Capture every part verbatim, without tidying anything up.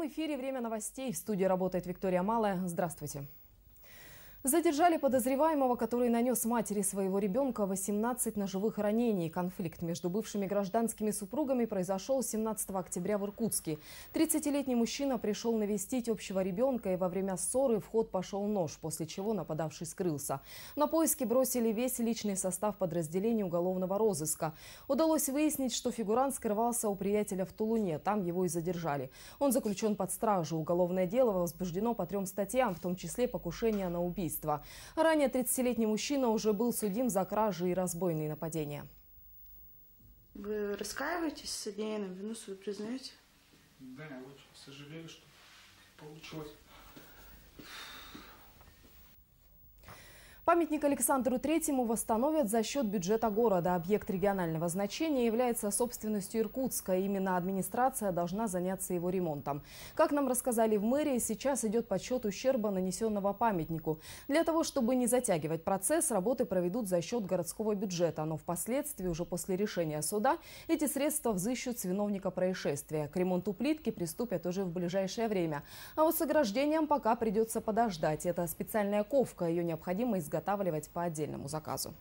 прямом эфире «Время новостей». В студии работает Виктория Малая. Здравствуйте. Задержали подозреваемого, который нанес матери своего ребенка восемнадцать ножевых ранений. Конфликт между бывшими гражданскими супругами произошел семнадцатого октября в Иркутске. тридцатилетний мужчина пришел навестить общего ребенка, и во время ссоры в ход пошел нож, после чего нападавший скрылся. На поиски бросили весь личный состав подразделения уголовного розыска. Удалось выяснить, что фигурант скрывался у приятеля в Тулуне. Там его и задержали. Он заключен под стражу. Уголовное дело возбуждено по трем статьям, в том числе покушение на убийство. Ранее тридцатилетний мужчина уже был судим за кражи и разбойные нападения. Вы раскаиваетесь в содеянном? Вину свою признаете? Да, я очень сожалею, что получилось. Памятник Александру Третьему восстановят за счет бюджета города. Объект регионального значения является собственностью Иркутска. Именно администрация должна заняться его ремонтом. Как нам рассказали в мэрии, сейчас идет подсчет ущерба, нанесенного памятнику. Для того, чтобы не затягивать процесс, работы проведут за счет городского бюджета. Но впоследствии, уже после решения суда, эти средства взыщут с виновника происшествия. К ремонту плитки приступят уже в ближайшее время. А вот с ограждением пока придется подождать. Это специальная ковка. Ее необходимо изготовить. изготавливать по отдельному заказу.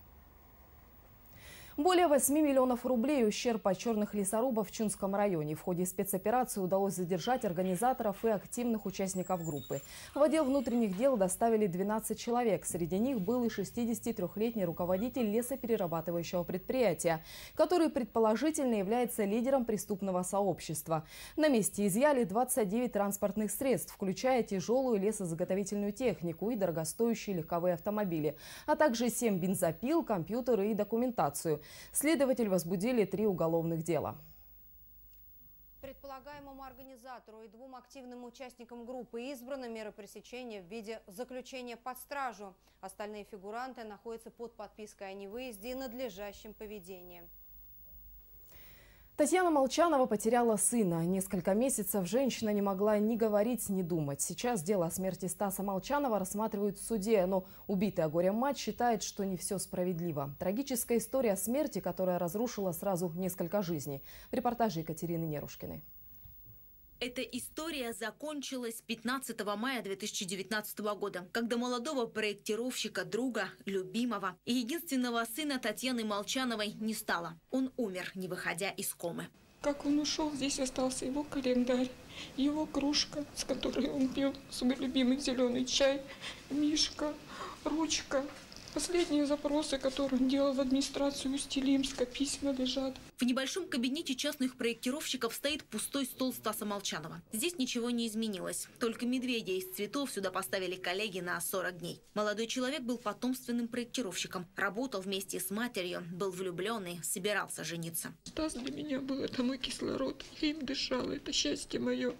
Более восьми миллионов рублей ущерб от черных лесорубов в Чунском районе. В ходе спецоперации удалось задержать организаторов и активных участников группы. В отдел внутренних дел доставили двенадцать человек. Среди них был и шестидесятитрёхлетний руководитель лесоперерабатывающего предприятия, который предположительно является лидером преступного сообщества. На месте изъяли двадцать девять транспортных средств, включая тяжелую лесозаготовительную технику и дорогостоящие легковые автомобили, а также семь бензопил, компьютеры и документацию. Следователь возбудили три уголовных дела. Предполагаемому организатору и двум активным участникам группы избрана мера пресечения в виде заключения под стражу. Остальные фигуранты находятся под подпиской о невыезде и надлежащем поведении. Татьяна Молчанова потеряла сына. Несколько месяцев женщина не могла ни говорить, ни думать. Сейчас дело о смерти Стаса Молчанова рассматривают в суде, но убитая горем мать считает, что не все справедливо. Трагическая история смерти, которая разрушила сразу несколько жизней. В репортаже Екатерины Нерушкиной. Эта история закончилась пятнадцатого мая две тысячи девятнадцатого года, когда молодого проектировщика, друга, любимого и единственного сына Татьяны Молчановой не стало. Он умер, не выходя из комы. Как он ушел, здесь остался его календарь, его кружка, с которой он пил свой любимый зеленый чай, мишка, ручка. Последние запросы, которые он делал в администрацию Усть-Илимска, письма лежат. В небольшом кабинете частных проектировщиков стоит пустой стол Стаса Молчанова. Здесь ничего не изменилось. Только медведя из цветов сюда поставили коллеги на сорок дней. Молодой человек был потомственным проектировщиком. Работал вместе с матерью, был влюбленный, собирался жениться. Стас для меня был, это мой кислород. Я им дышала, это счастье мое.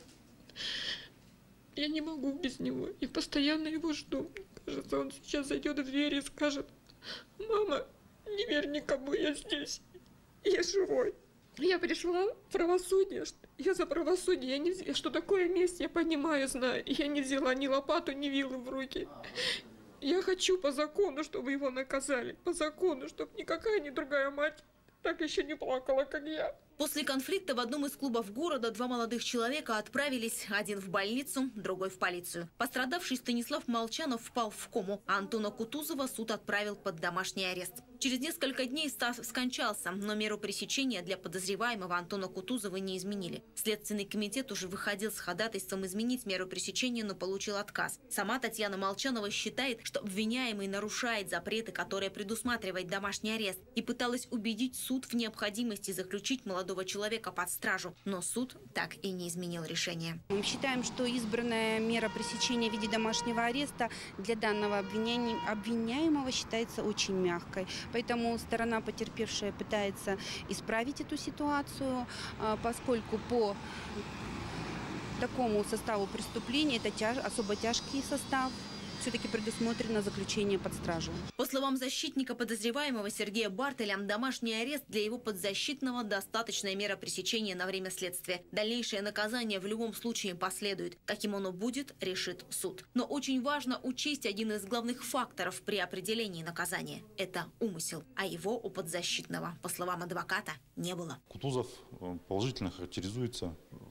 Я не могу без него. И постоянно его жду. Кажется, он сейчас зайдет в дверь и скажет: «Мама, не верь никому, я здесь, я живой». Я пришла в правосудие, я за правосудие, я не, что такое месть, я понимаю, знаю. Я не взяла ни лопату, ни вилы в руки. Я хочу по закону, чтобы его наказали, по закону, чтобы никакая ни другая мать так еще не плакала, как я. После конфликта в одном из клубов города два молодых человека отправились, один в больницу, другой в полицию. Пострадавший Станислав Молчанов впал в кому, а Антона Кутузова суд отправил под домашний арест. Через несколько дней Стас скончался, но меру пресечения для подозреваемого Антона Кутузова не изменили. Следственный комитет уже выходил с ходатайством изменить меру пресечения, но получил отказ. Сама Татьяна Молчанова считает, что обвиняемый нарушает запреты, которые предусматривает домашний арест, и пыталась убедить суд в необходимости заключить молодого человека под стражу, но суд так и не изменил решение. Мы считаем, что избранная мера пресечения в виде домашнего ареста для данного обвиняемого считается очень мягкой. Поэтому сторона потерпевшая пытается исправить эту ситуацию, поскольку по такому составу преступления, это тяж, особо тяжкий состав, все-таки предусмотрено заключение под стражу. По словам защитника подозреваемого Сергея Бартеля, домашний арест для его подзащитного – достаточная мера пресечения на время следствия. Дальнейшее наказание в любом случае последует. Каким оно будет, решит суд. Но очень важно учесть один из главных факторов при определении наказания – это умысел. А его у подзащитного, по словам адвоката, не было. Кутузов положительно характеризуется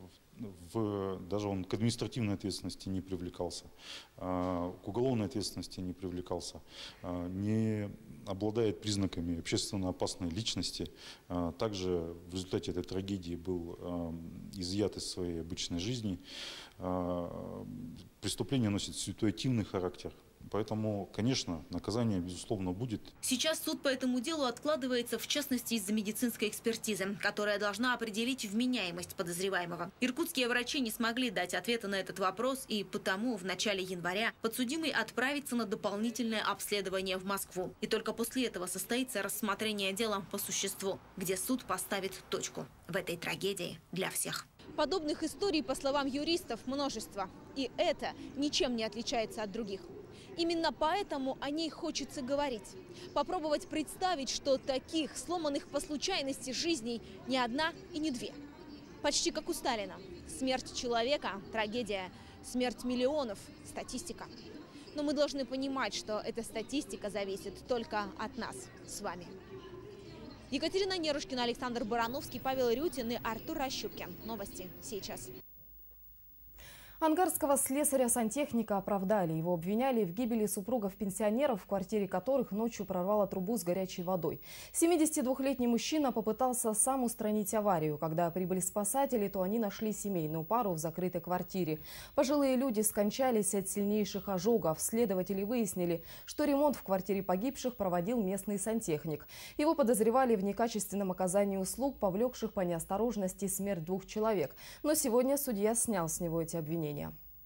в, даже он к административной ответственности не привлекался, к уголовной ответственности не привлекался, не обладает признаками общественно опасной личности. Также в результате этой трагедии был изъят из своей обычной жизни. Преступление носит ситуативный характер. Поэтому, конечно, наказание, безусловно, будет. Сейчас суд по этому делу откладывается, в частности, из-за медицинской экспертизы, которая должна определить вменяемость подозреваемого. Иркутские врачи не смогли дать ответа на этот вопрос, и потому в начале января подсудимый отправится на дополнительное обследование в Москву. И только после этого состоится рассмотрение дела по существу, где суд поставит точку в этой трагедии для всех. Подобных историй, по словам юристов, множество. И это ничем не отличается от других. Именно поэтому о ней хочется говорить. Попробовать представить, что таких сломанных по случайности жизней не одна и не две. Почти как у Сталина. Смерть человека – трагедия. Смерть миллионов – статистика. Но мы должны понимать, что эта статистика зависит только от нас с вами. Екатерина Нерушкина, Александр Барановский, Павел Рютин и Артур Рощупкин. Новости сейчас. Ангарского слесаря-сантехника оправдали. Его обвиняли в гибели супругов-пенсионеров, в квартире которых ночью прорвало трубу с горячей водой. семидесятидвухлетний мужчина попытался сам устранить аварию. Когда прибыли спасатели, то они нашли семейную пару в закрытой квартире. Пожилые люди скончались от сильнейших ожогов. Следователи выяснили, что ремонт в квартире погибших проводил местный сантехник. Его подозревали в некачественном оказании услуг, повлекших по неосторожности смерть двух человек. Но сегодня судья снял с него эти обвинения.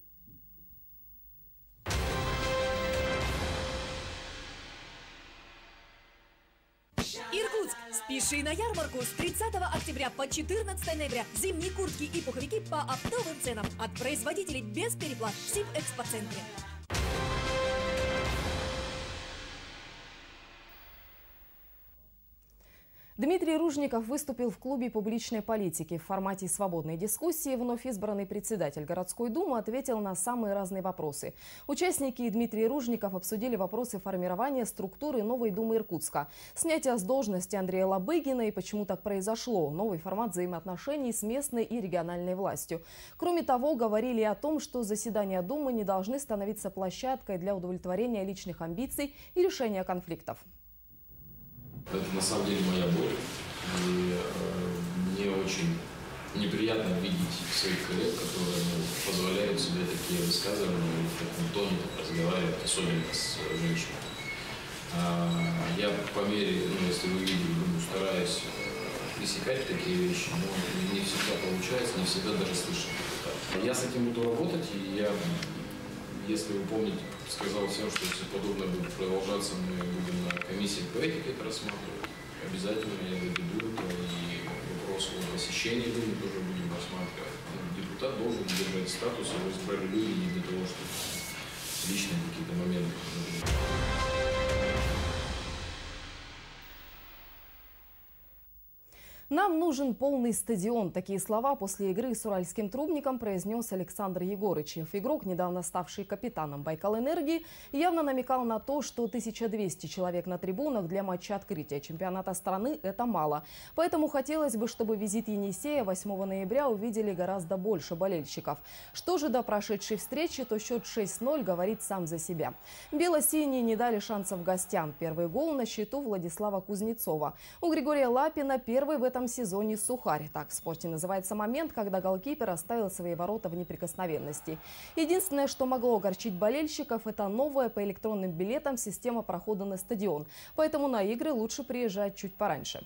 Иркутск! Спеши на ярмарку с тридцатого октября по четырнадцатое ноября. Зимние куртки и пуховики по оптовым ценам от производителей без переплат в Сибэкспоцентре. Дмитрий Ружников выступил в клубе публичной политики. В формате свободной дискуссии вновь избранный председатель городской думы ответил на самые разные вопросы. Участники и Дмитрий Ружников обсудили вопросы формирования структуры новой думы Иркутска, снятия с должности Андрея Лобыгина и почему так произошло, новый формат взаимоотношений с местной и региональной властью. Кроме того, говорили о том, что заседания думы не должны становиться площадкой для удовлетворения личных амбиций и решения конфликтов. Это на самом деле моя боль, и э, мне очень неприятно видеть своих коллег, которые ну, позволяют себе такие высказывания, в таком тоне так разговаривать, особенно с женщинами. А, я по мере, ну, если вы видели, ну, стараюсь э, пресекать такие вещи, но не всегда получается, не всегда даже слышу. Я с этим буду работать, и я, если вы помните, сказал всем, что если подобное будет продолжаться, мы будем на комиссии по этике это рассматривать. Обязательно я доведу это, и вопрос о посещении Думы тоже будем рассматривать. Депутат должен держать статус, его избрали люди не для того, чтобы личные какие-то моменты. Нам нужен полный стадион. Такие слова после игры с уральским трубником произнес Александр Егорычев. Игрок, недавно ставший капитаном Байкал-Энергии, явно намекал на то, что тысяча двести человек на трибунах для матча открытия чемпионата страны – это мало. Поэтому хотелось бы, чтобы визит Енисея восьмого ноября увидели гораздо больше болельщиков. Что же до прошедшей встречи, то счет шесть ноль говорит сам за себя. Бело-синие не дали шансов гостям. Первый гол на счету Владислава Кузнецова. У Григория Лапина первый в этом сезоне сухарь. Так в спорте называется момент, когда голкипер оставил свои ворота в неприкосновенности. Единственное, что могло огорчить болельщиков, это новая по электронным билетам система прохода на стадион. Поэтому на игры лучше приезжать чуть пораньше.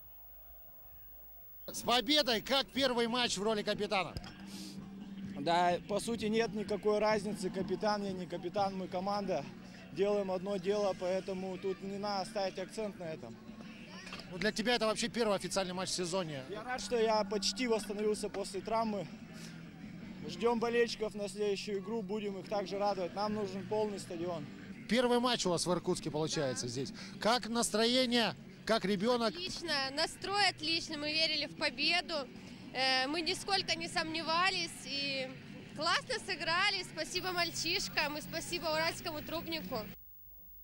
С победой! Как первый матч в роли капитана? Да, по сути нет никакой разницы, капитан я, не капитан, мы команда. Делаем одно дело, поэтому тут не надо ставить акцент на этом. Ну, для тебя это вообще первый официальный матч в сезоне. Я рад, что я почти восстановился после травмы. Ждем болельщиков на следующую игру, будем их также радовать. Нам нужен полный стадион. Первый матч у вас в Иркутске получается здесь. Как настроение, как ребенок? Отлично, настрой отличный, мы верили в победу. Мы нисколько не сомневались и классно сыграли. Спасибо мальчишкам и спасибо уральскому трубнику.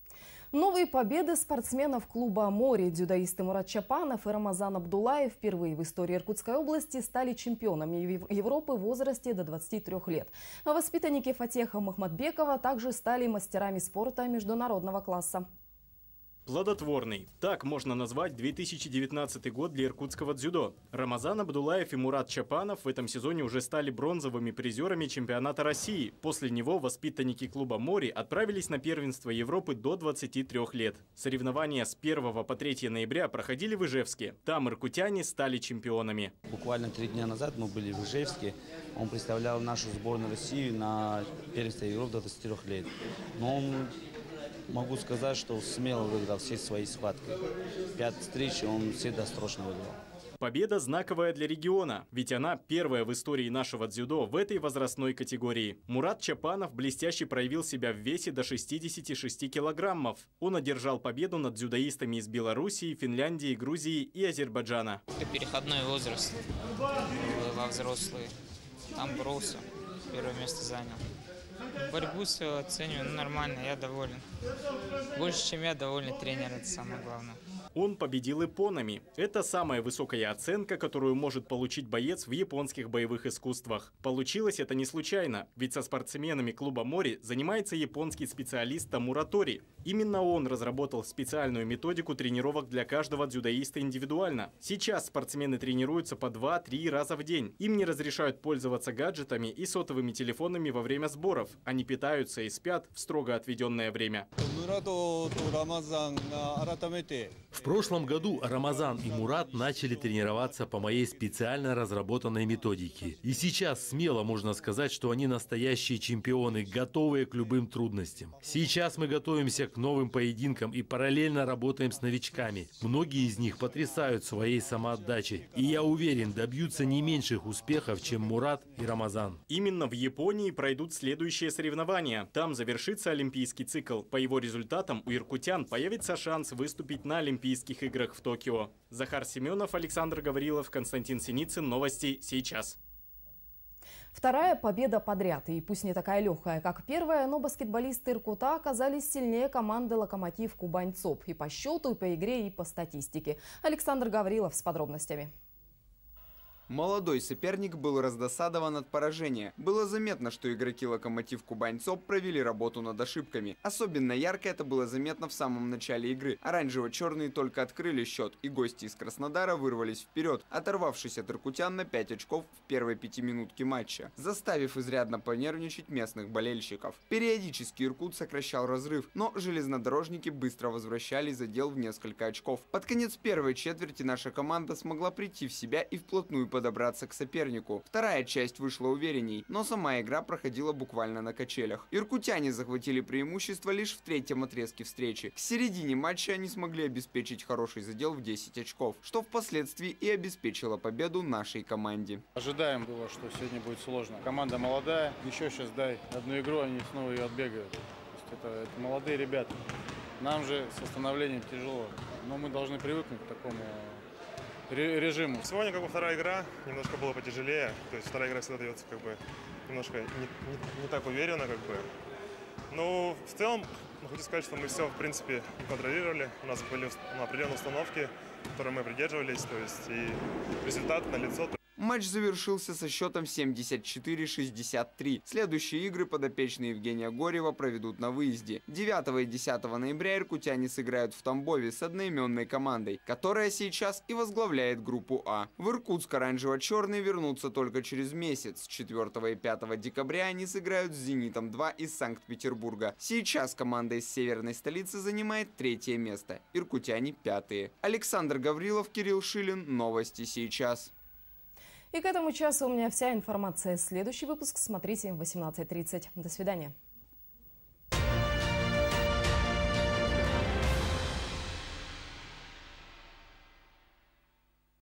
Новые победы спортсменов клуба «Море». Дзюдоисты Мурат Чапанов и Рамазан Абдулаев впервые в истории Иркутской области стали чемпионами Европы в возрасте до двадцати трёх лет. А воспитанники Фатеха Махмадбекова также стали мастерами спорта международного класса. Плодотворный. Так можно назвать две тысячи девятнадцатый год для иркутского дзюдо. Рамазан Абдулаев и Мурат Чапанов в этом сезоне уже стали бронзовыми призерами чемпионата России. После него воспитанники клуба «Море» отправились на первенство Европы до двадцати трёх лет. Соревнования с первого по третье ноября проходили в Ижевске. Там иркутяне стали чемпионами. Буквально три дня назад мы были в Ижевске. Он представлял нашу сборную России на первенстве Европы до двадцати трёх лет. Но он... Могу сказать, что смело выиграл все свои схватки. Пять встреч он все досрочно выиграл. Победа знаковая для региона, ведь она первая в истории нашего дзюдо в этой возрастной категории. Мурат Чапанов блестяще проявил себя в весе до шестидесяти шести килограммов. Он одержал победу над дзюдоистами из Белоруссии, Финляндии, Грузии и Азербайджана. Это переходной возраст во взрослые. Там боролся, первое место занял. Борьбу свою оцениваю, ну, нормально, я доволен. Больше, чем я, довольный тренер, это самое главное. Он победил японами. Это самая высокая оценка, которую может получить боец в японских боевых искусствах. Получилось это не случайно, ведь со спортсменами клуба «Море» занимается японский специалист Тамура Тори. Именно он разработал специальную методику тренировок для каждого дзюдоиста индивидуально. Сейчас спортсмены тренируются по два-три раза в день. Им не разрешают пользоваться гаджетами и сотовыми телефонами во время сборов. Они питаются и спят в строго отведенное время. В прошлом году Рамазан и Мурат начали тренироваться по моей специально разработанной методике. И сейчас смело можно сказать, что они настоящие чемпионы, готовые к любым трудностям. Сейчас мы готовимся к новым поединкам и параллельно работаем с новичками. Многие из них потрясают своей самоотдачей. И я уверен, добьются не меньших успехов, чем Мурат и Рамазан. Именно в Японии пройдут следующие соревнования. Там завершится олимпийский цикл. По его результатам у иркутян появится шанс выступить на Олимпийских играх в Токио. Захар Семенов, Александр Гаврилов, Константин Синицын. Новости сейчас. Вторая победа подряд. И пусть не такая легкая, как первая, но баскетболисты Иркута оказались сильнее команды «Локомотив Кубань-ЦОП» и по счету, и по игре, и по статистике. Александр Гаврилов с подробностями. Молодой соперник был раздосадован от поражения. Было заметно, что игроки «Локомотив Кубань-ЦОП» провели работу над ошибками. Особенно ярко это было заметно в самом начале игры. Оранжево-черные только открыли счет, и гости из Краснодара вырвались вперед, оторвавшись от иркутян на пять очков в первой пятиминутке матча, заставив изрядно понервничать местных болельщиков. Периодически Иркут сокращал разрыв, но железнодорожники быстро возвращали задел в несколько очков. Под конец первой четверти наша команда смогла прийти в себя и вплотную подойти добраться к сопернику. Вторая часть вышла уверенней, но сама игра проходила буквально на качелях. Иркутяне захватили преимущество лишь в третьем отрезке встречи. К середине матча они смогли обеспечить хороший задел в десять очков, что впоследствии и обеспечило победу нашей команде. Ожидаем было, что сегодня будет сложно. Команда молодая, еще сейчас дай одну игру, они снова ее отбегают. То есть это, это молодые ребята. Нам же с восстановлением тяжело, но мы должны привыкнуть к такому режиму. Сегодня как бы вторая игра, немножко было потяжелее, то есть вторая игра всегда дается как бы немножко не, не, не так уверенно как бы. Но в целом, хочу сказать, что мы все в принципе контролировали, у нас были определенные установки, которые мы придерживались, то есть и результат налицо. Матч завершился со счетом семьдесят четыре шестьдесят три. Следующие игры подопечные Евгения Горева проведут на выезде. девятого и десятого ноября иркутяне сыграют в Тамбове с одноименной командой, которая сейчас и возглавляет группу А. В Иркутск оранжево-черные вернутся только через месяц. четвёртого и пятого декабря они сыграют с «Зенитом-два» из Санкт-Петербурга. Сейчас команда из северной столицы занимает третье место. Иркутяне пятые. Александр Гаврилов, Кирилл Шилин. Новости сейчас. И к этому часу у меня вся информация. Следующий выпуск смотрите в восемнадцать тридцать. До свидания.